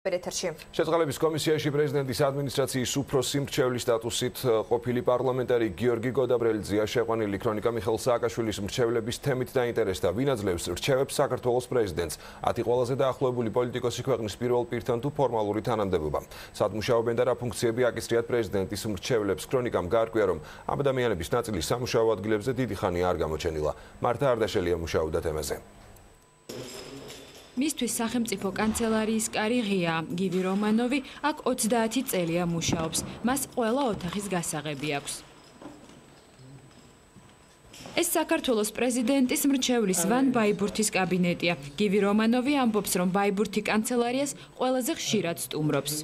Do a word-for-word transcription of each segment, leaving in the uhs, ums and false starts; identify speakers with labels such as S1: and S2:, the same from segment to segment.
S1: შეწყალების კომისიაში პრეზიდენტის ადმინისტრაციის უფროსი მრჩევლის სტატუსით ყოფილი პარლამენტარი გიორგი გოდაბრელიძეა შეყვანილი ქრონიკა მიხეილ სააკაშვილის მრჩევლების თემით დაინტერესდა. ვინ აძლევს რჩევებს საქართველოს პრეზიდენტს? ათი ყველაზე დაახლოებული პოლიტიკოსი ქვეყნის პირველ პირთან თუ ფორმალური თანამდებობა. სათმუშაობენ და რა ფუნქციები აკისრიათ პრეზიდენტის მრჩევლებს? ქრონიკამ გაარკვია, რომ ამ ადამიანების ნაწილი სამუშაო ადგილებზე დიდი ხანი არ გამოჩენილა. მართა არდაშელია მუშაობდა თემაზე.
S2: მისთვის სახელმწიფო კანცელარიის კარი ღია. გივი რომანოვი აქ ოცდაათი წელია მუშაობს. მას ყველა ოთახის გასაღები აქვს. ეს საქართველოს პრეზიდენტის მრჩევლის ვან ბაიბურთის კაბინეტია. გივი რომანოვი ამბობს, რომ ბაიბურთი კანცელარიას ყველაზე ხშირად სტუმრობს.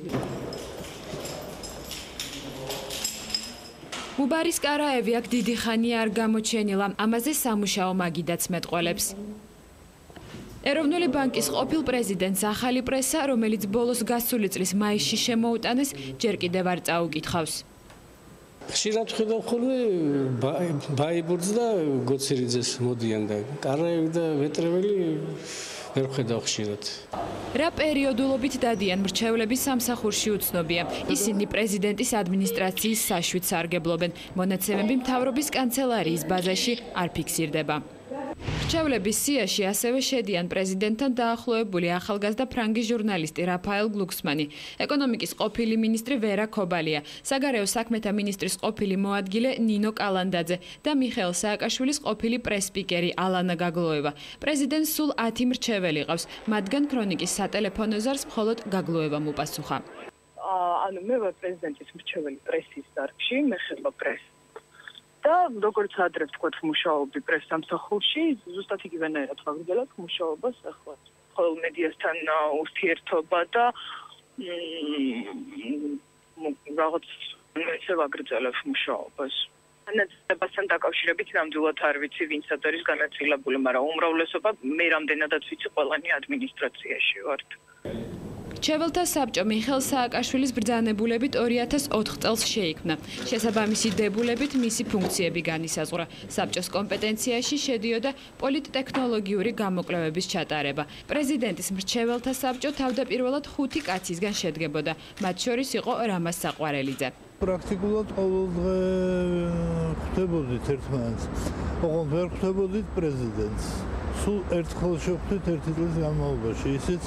S2: მუბარის კარაევი აქ დიდი ხანი არ გამოჩენილა. ამაზე სამუშაო მაგიდაც მეტყველებს. ეროვნული ბანკის ყოფილ პრეზიდენტს ახალი პრესა, რომელიც ბოლოს გასული წლის მაისში შემოუტანეს, ჯერ კიდევ არ წაუკითხავს.
S3: ხშირად ხედავ ხოლმე ბაიბურთს და გოცირიძეს მოდიან და კარაევი და ვეტრეველი ვერ ხედავ ხშირად.
S2: რა პერიოდულობით დადიან მრჩევლები სამსახურში უცნობია. ისინი პრეზიდენტის ადმინისტრაციის საშვით სარგებლობენ. მონაცემები მთავრობის კანცელარიის ბაზაში არ ფიქსირდება. მრჩევლების სიაში ასევე შედიან პრეზიდენტთან დაახლოებული ახალგაზრდა ფრანგი ჟურნალისტი რაფაელ გლუქსმანი, ეკონომიკის ყოფილი მინისტრი ვერა ქობალია, საგარეო საქმეთა მინისტრის ყოფილი მოადგილე ნინო კალანდაძე და მიხეილ სააკაშვილის ყოფილი პრესპიკერი ალანა გაგლოევა. პრეზიდენტს სულ ათი მრჩეველი ყავს, მათგან ქრონიკის სატელეფონო ზარს მხოლოდ გაგლოევამ უპასუხა.
S4: ანუ მე ვარ პრეზიდენტის მრჩეველი პრესის დარგში, მე ხედავ პრესს. და როგორც ადრე ვთქვათ, მუშაობდი პრეს სამსახურში, ზუსტად იგივენაირად ვაგრძელებ მუშაობას ახლა. ყოველ მედიასთან ურთიერთობა და რაღაც ისე ვაგრძელებ მუშაობას. განათლებასთან დაკავშირებით ნამდვილად არ ვიცი, ვინცად არის განაწილებული, მაგრამ უმრავლესობა მე რამდენადაც ვიცი, ყველანი ადმინისტრაციაში ვართ.
S2: მრჩეველთა საბჭო მიხეილ სააკაშვილის ბრძანებულებით ორი ათას ოთხ წელს შეიქმნა. შესაბამისი დებულებით მისი ფუნქციები განისაზღვრა. საბჭოს კომპეტენციაში შედიოდა პოლიტტექნოლოგიური გამოკვლევების ჩატარება. პრეზიდენტის მრჩეველთა საბჭო თავდაპირველად ხუთი კაცისგან შედგებოდა. მათ შორის იყო რამაზ საყვარელიძე.
S5: პრაქტიკულად ყოველდღე ხვდებოდით ერთმანეთს. ოღონდ ვერ ხვდებოდით პრეზიდენტს. სულ ერთხელ შევხვდით ერთი წლის განმავლობაში. ისიც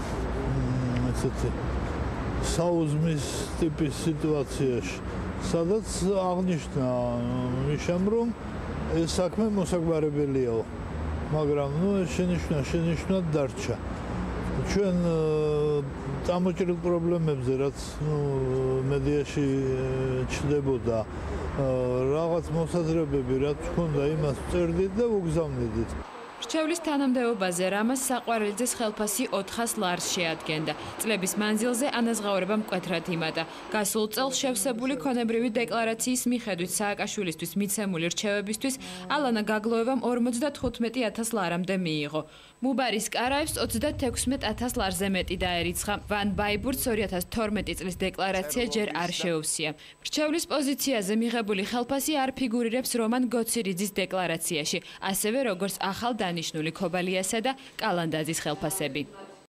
S5: საუზმის ტიპის სიტუაციაში, სადაც აღნიშნა მიშამ, რომ ეს საქმე მოსაგვარებელიაო, მაგრამ ნუ ეს შენიშვნა შენიშვნად დარჩა. ჩვენ წამოჭრილ პრობლემებზე, რაც მედიაში ჩნდებოდა, რაღაც მოსაზრებები, რაც ჰქონდა, იმას წერდით და უგზავნიდით.
S2: მრჩევლის თანამდებობაზე რამაზ საყვარელიძეს ხელფასი ოთხას ლარს შეადგენდა. წლების მანძილზე ანაზღაურება მკვეთრად იმატა. გასულ წელს შევსებული ქონებრივი დეკლარაციის მიხედვით სააკაშვილისთვის მიცემული რჩევებისთვის ალანა გაგლოევამ ორმოცდათხუთმეტი ათას ლარამდე მიიღო. მუბარის კარაევს ოცდათექვსმეტ ათას ლარზე მეტი დაერიცხა. ვან ბაიბურთს ორი ათას თორმეტი წლის დეკლარაცია ჯერ არ შეუვსია. მრჩევლის პოზიციაზე მიღებული ხელფასი არ ფიგურირებს რომან გოცირიძის დეკლარაციაში, ასევე როგორც ახალ დანიშნული ქობალიასა და კალანდაძის ხელფასები.